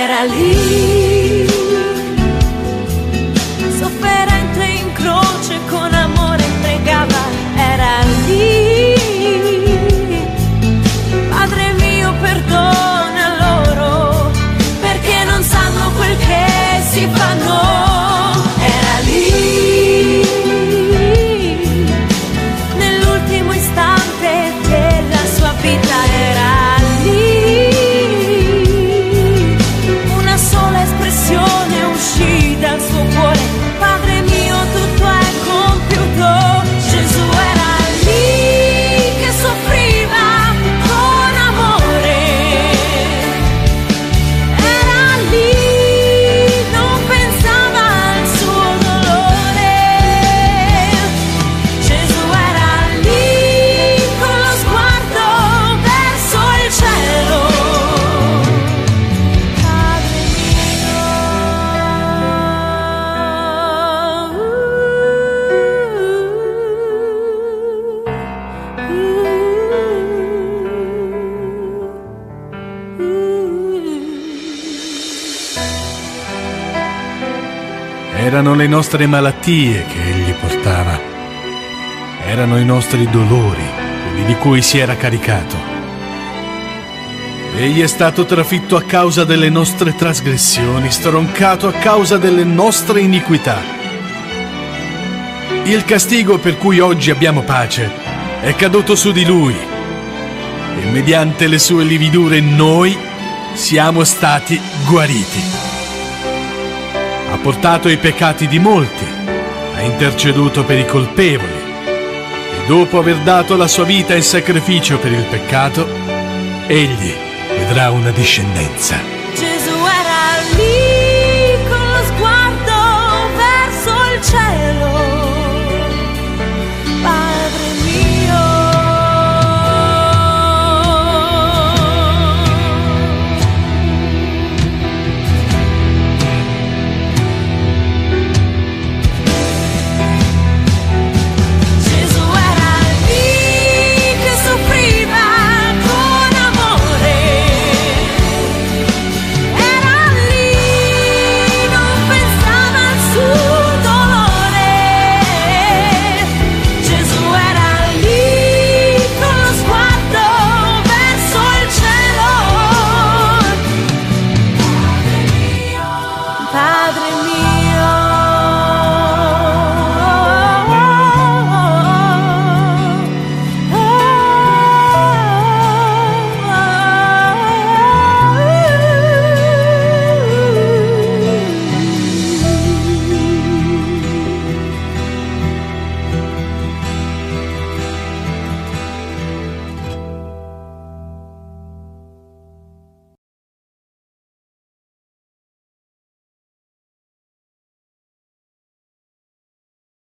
era lì, sofferente in croce con amore pregava, era lì. Padre mio perdona loro, perché non sanno quel che si fanno. Era lì, nell'ultimo istante della sua vita, era lì. Una sola espressione uscì dal suo cuore: Padre mio, tutto è compiuto. Gesù era lì che soffriva con amore, era lì, non pensava al suo dolore. Gesù era lì con lo sguardo verso il cielo. Padre Erano le nostre malattie che egli portava. Erano i nostri dolori, quelli di cui si era caricato. Egli è stato trafitto a causa delle nostre trasgressioni, stroncato a causa delle nostre iniquità. Il castigo per cui oggi abbiamo pace è caduto su di lui, e mediante le sue lividure noi siamo stati guariti. Ha portato i peccati di molti, ha interceduto per i colpevoli, e dopo aver dato la sua vita in sacrificio per il peccato, egli vedrà una discendenza.